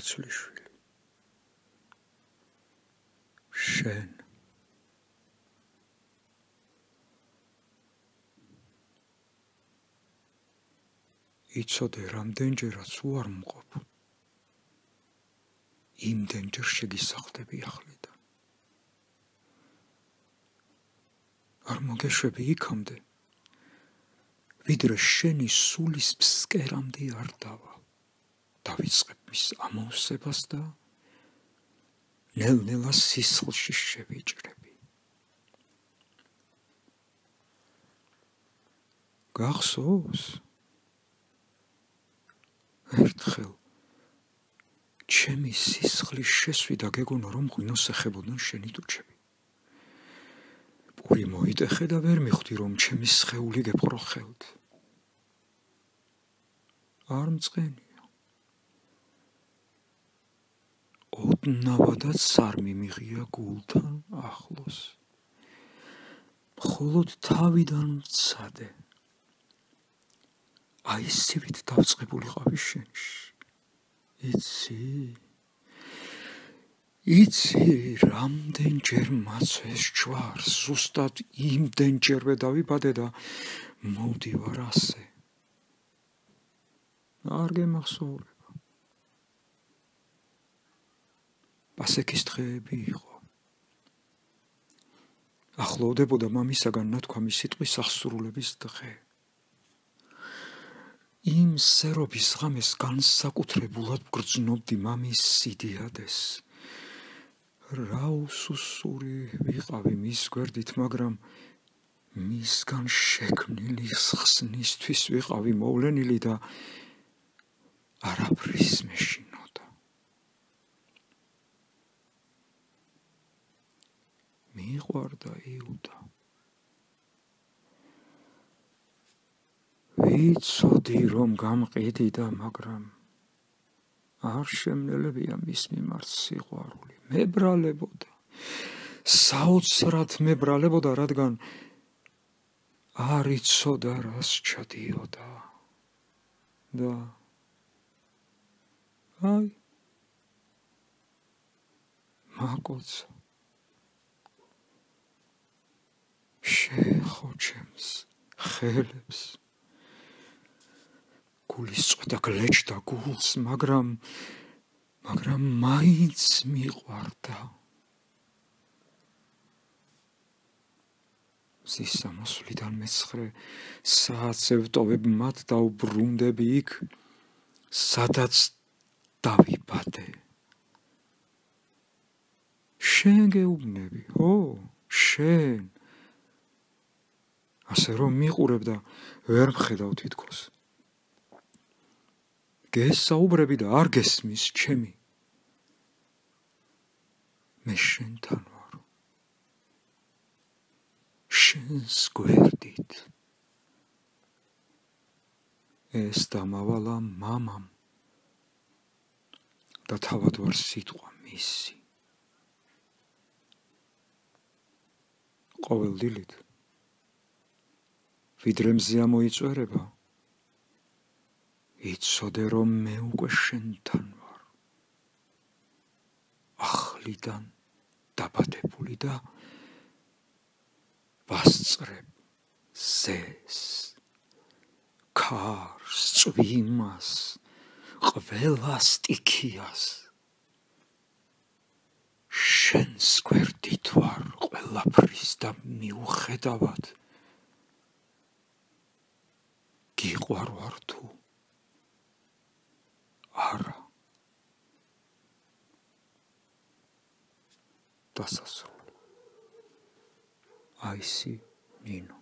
მაცლიშვილი, შენ იცოდე, რამდენჯერაც უარ მყოფ, იმდენჯერ შეგისახდები ახლიდან. არ მოგეშვები იქამდე, ვიდრე შენი სულის ფსკერამდე არ დავალ. დავიწყებ მის ამოვსებას და ნელ-ნელა სისხლში შევიჭრები. გახსოვს? ერთხელ ჩემი სისხლის შესვიდა გეგონა, რომ ღვინოს ეხებოდნენ შენი ტუჩები. პური მოიტეხე და ვერ მიხვდი, რომ ჩემი სხეული გეპყრო ხელთ. არ მწყენია. ოდნავადაც არ მიმიღია გულთან ახლოს. მხოლოდ თავიდან მცადე. აი სივით დავწყებულიყავი შენში. იცი, რამდენჯერ მაცვეს ჯვარს, ზუსტად იმდენჯერვე დავიბადე და მოვდივარ ასე. არ გემახსოვრება. პასექის დღეები იყო. ახლოვდებოდა მამისაგან ნათქვამი სიტყვის აღსრულების დღე. იმ სერობის ღამეს განსაკუთრებულად გრძნობდი მამის სიდიადეს. რა უსუსური ვიყავი მის გვერდით, მაგრამ მისგან შექმნილი ხსნისთვის ვიყავი მოვლენილი და არაფრის მეშინოდა. მიყვარდა იუდა. ვიცოდი, რომ გამყიდი და მაგრამ არ შემნელებია მის მიმართ სიყვარული. მებრალებოდა. საოცრად მებრალებოდა, რადგან არ იცოდა რას ჩადიოდა. და აი მაკოცა შეხოჩემს ხელებს. გულის წვედა გლეჩდა გულს, მაგრამ მაინც მიყვარდა. მზის სამოსვლიდან მე-9 საათზე ვტოვებ მათ და ვბრუნდები იქ, სადაც დავიბადე. შენ გეუბნები, შენ. ასე რომ მიყურებ და ვერ მხედავ თითქოს. გესაუბრები და არ გესმის ჩემი. მე შენთან ვარ. შენს გვერდით. ეს დამავალა მამამ და თავად ვარ სიტყვა მისი. ყოველ დილით ვიდრე მზე ამოიწვერება, იცოდე, რომ მე უკვე შენთან ვარ. ახლიდან დაბადებული და ვასწრებ ზეს, ქარს, წვიმას, ყველა სტიქიას. შენს გვერდით ვარ ყველაფრის და მიუხედავად გიყვარვარ თუ არა. დასასრული. აისი ნინო.